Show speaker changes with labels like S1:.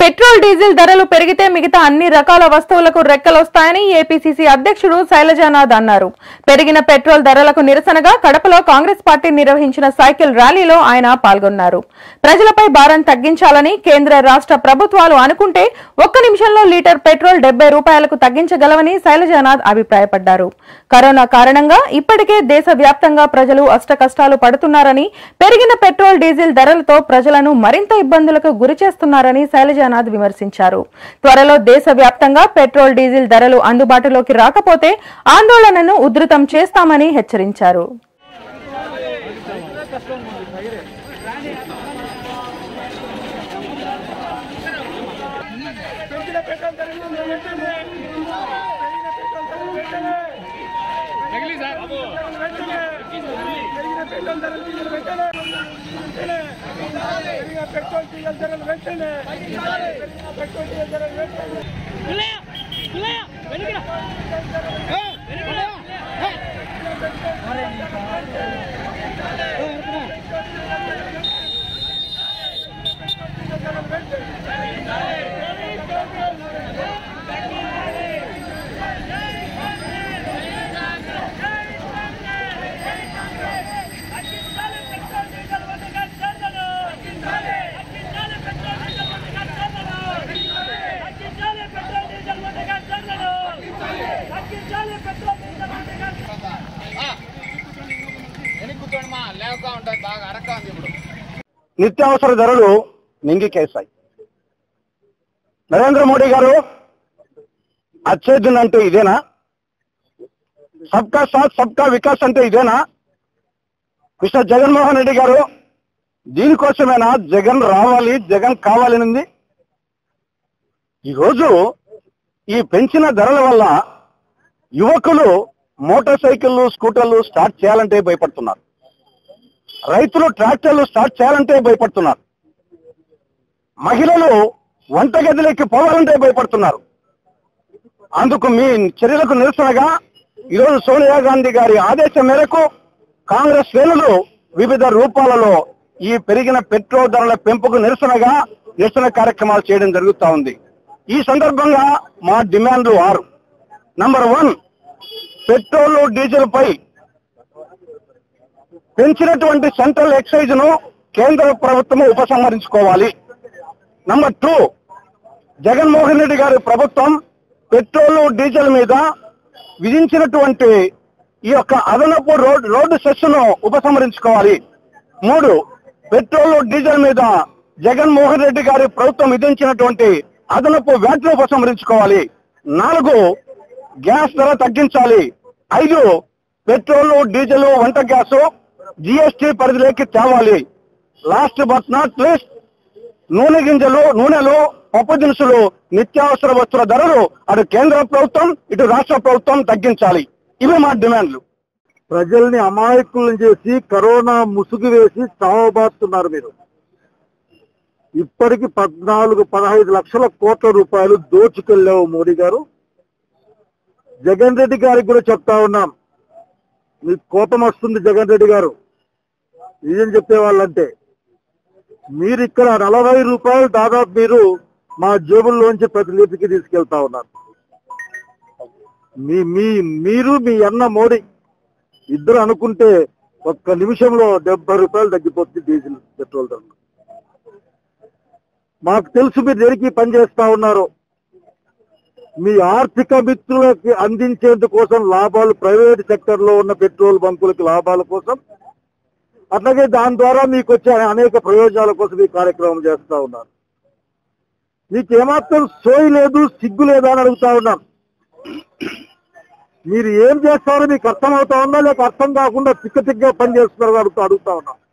S1: Petrol diesel ధరలు పెరిగితే మిగతా అన్ని రకాల వస్తువులకు రెక్కలొస్తాయని ఏపీసీసీ అధ్యక్షుడు శైలజానాథ్ అన్నారు. పెరిగిన పెట్రోల్ ధరలకు నిరసనగా కడపలో కాంగ్రెస్ పార్టీ నిర్వహించిన సైకిల్ ర్యాలీలో ఆయన పాల్గొన్నారు. ప్రజలపై భారం తగ్గించాలని కేంద్ర రాష్ట్ర ప్రభుత్వాలు అనుకుంటే ఒక్క నిమిషంలో లీటర్ పెట్రోల్ 70 రూపాయలకు తగ్గించగలవని శైలజానాథ్ అభిప్రాయపడ్డారు. కరోనా కారణంగా ఇప్పటికే దేశవ్యాప్తంగా ప్రజలు అష్టకష్టాలు పడుతున్నారని, పెరిగిన పెట్రోల్ డీజిల్ ధరలతో ప్రజలను మరింత ఇబ్బందులకు గురిచేస్తున్నారని శైలజానాథ్ విమర్శించారు. త్వరలో దేశవ్యాప్తంగా పెట్రోల్ డీజిల్ ధరలు అందుబాటులోకి రాకపోతే ఆందోళనను ఉధృతం చేస్తామని హెచ్చరించారు.
S2: నిత్యావసర ధరలు మింగికేశాయి. నరేంద్ర మోడీ గారు అచ్చేదిన్ అంటే ఇదేనా? సబ్కా సాత్ సబ్కా వికాస్ అంటే ఇదేనా? మిస్టర్ జగన్మోహన్ రెడ్డి గారు దీనికోసమేనా జగన్ రావాలి, జగన్ కావాలనింది? ఈరోజు ఈ పెంచిన ధరల వల్ల యువకులు మోటార్ సైకిళ్లు, స్కూటర్లు స్టార్ట్ చేయాలంటే భయపడుతున్నారు. రైతులు ట్రాక్టర్లు స్టార్ట్ చేయాలంటే భయపడుతున్నారు. మహిళలు వంటగదిలోకి పోవాలంటే భయపడుతున్నారు. అందుకు మీ చర్యలకు నిరసనగా ఈరోజు సోనియా గాంధీ గారి ఆదేశం మేరకు కాంగ్రెస్ శ్రేణులు వివిధ రూపాలలో ఈ పెరిగిన పెట్రోల్ ధరల పెంపుకు నిరసన కార్యక్రమాలు చేయడం జరుగుతూ ఉంది. ఈ సందర్భంగా మా డిమాండ్లు 6. నంబర్ 1, పెట్రోల్ డీజిల్ పై పెంచినటువంటి సెంట్రల్ ఎక్సైజ్ ను కేంద్ర ప్రభుత్వం ఉపసంహరించుకోవాలి. నంబర్ 2, జగన్మోహన్ రెడ్డి గారి ప్రభుత్వం పెట్రోల్ డీజిల్ మీద విధించినటువంటి ఈ యొక్క అదనపు రోడ్డు సెస్ ను ఉపసంహరించుకోవాలి. 3, పెట్రోల్ డీజిల్ మీద జగన్మోహన్ రెడ్డి గారి ప్రభుత్వం విధించినటువంటి అదనపు వ్యాట్ ను ఉపసంహరించుకోవాలి. 4, గ్యాస్ ధర తగ్గించాలి. 5, పెట్రోల్ డీజిల్ వంట గ్యాస్ జీఎస్టీ పరిధిలోకి తేవాలి. లాస్ట్ బట్ నాట్ లీస్ట్, నూనెలు, పప్పు దినుసులు, నిత్యావసర వస్తువుల ధరలు అటు కేంద్ర ప్రభుత్వం, ఇటు రాష్ట్ర ప్రభుత్వం తగ్గించాలి. ఇవి మా డిమాండ్లు.
S3: ప్రజల్ని అమాయకులను చేసి కరోనా ముసుగు వేసి చావబాస్తున్నారు మీరు. ఇప్పటికి 14-15 లక్షల కోట్ల రూపాయలు దోచుకెళ్ళావు మోడీ గారు. జగన్ రెడ్డి గారికి కూడా చెప్తా ఉన్నాం, మీకు కోపం వస్తుంది జగన్ రెడ్డి గారు. నిజం చెప్పేవాళ్ళంటే మీరు ఇక్కడ 40 రూపాయలు దాదాపు మీరు మా జేబుల్లోంచి ప్రతి లీటర్కి తీసుకెళ్తా ఉన్నారు. మీరు మీ అన్న మోడీ ఇద్దరు అనుకుంటే ఒక్క నిమిషంలో 70 రూపాయలు తగ్గిపోతుంది డీజిల్ పెట్రోల్ ధర. మాకు తెలుసు మీరు దేనికి పనిచేస్తా ఉన్నారు. మీ ఆర్థిక మిత్రులకి అందించేందుకోసం లాభాలు, ప్రైవేట్ సెక్టర్ లో ఉన్న పెట్రోల్ బంకులకి లాభాల కోసం, అట్లాగే దాని ద్వారా మీకు వచ్చే అనేక ప్రయోజనాల కోసం ఈ కార్యక్రమం చేస్తా ఉన్నారు. మీకేమాత్రం సోయి లేదు, సిగ్గు లేదా అని అడుగుతా ఉన్నాం. మీరు ఏం చేస్తారో మీకు అర్థం అవుతా ఉందా, లేక అర్థం కాకుండా తిక్క పని చేస్తున్నారో అడుగుతా ఉన్నాం.